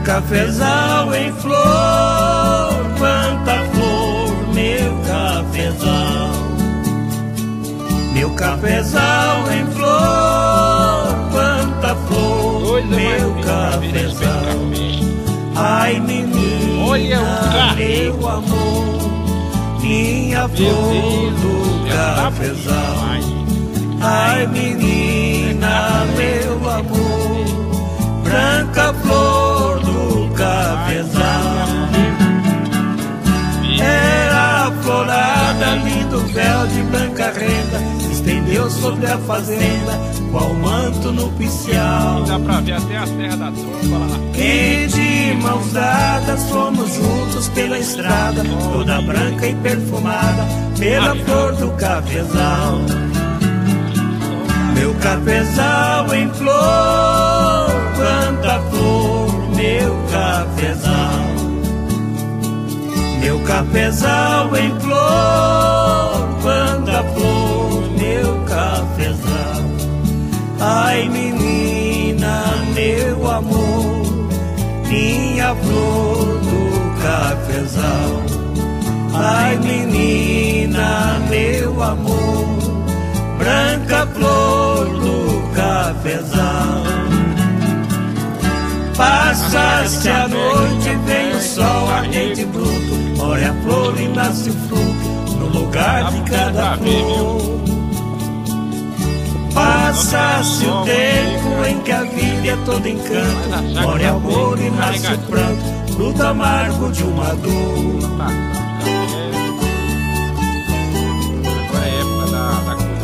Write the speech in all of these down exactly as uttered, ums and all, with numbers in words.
cafezal em flor, quanta flor, meu cafezal. Meu cafezal em flor, quanta flor, meu cafezal. Ai menina, meu amor, minha flor do cafezal. Ai menina, meu amor, branca flor do cafezal. Era florada, lindo véu de branca renda, estendeu sobre a fazenda, qual manto nupcial. Dá pra ver até as terras da tromba lá na frente. E de mãos dadas fomos juntos pela estrada, toda branca e perfumada pela flor do cafezal. Meu cafezal em flor, quanta flor, meu cafezal. Meu cafezal em flor, quanta flor, meu cafezal. Ai menina, meu amor, minha flor do cafezal. Ai menina, meu amor, branca flor do cafezal. Passa-se a noite, vem o sol ardente e bruto, olha a flor e nasce o fruto no lugar de cada flor. Passa-se o tempo em que a vida é todo encanto, olha o amor e nasce o pranto, fruto amargo de uma dor. Agora é época da, da colheita.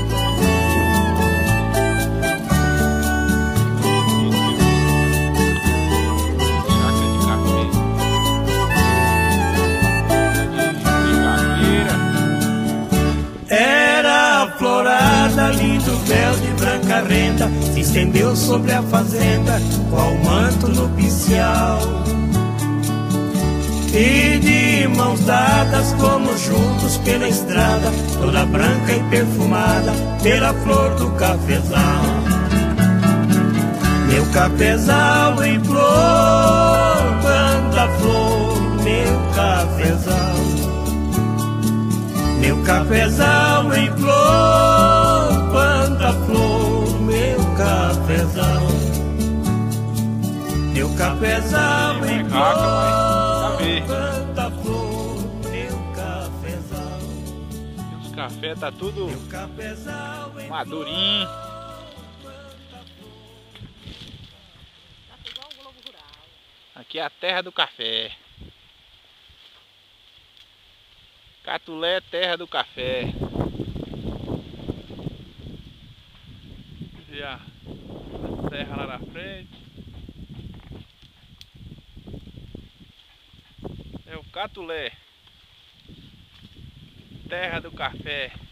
Era florada, lindo véu de branca renda, se estendeu sobre a fazenda, qual manto nupcial. E de mãos dadas fomos juntos pela estrada, toda branca e perfumada pela flor do cafezal. Meu cafezal em flor, quanta flor, meu cafezal. Meu cafezal em flor, quanta flor, meu cafezal. Meu cafezal em flor, quanta flor, meu cafezal. Os cafés tá tudo madurinho. Aqui é a terra do café. Catulé, terra do café. E a serra lá na frente. É o Catulé, terra do café.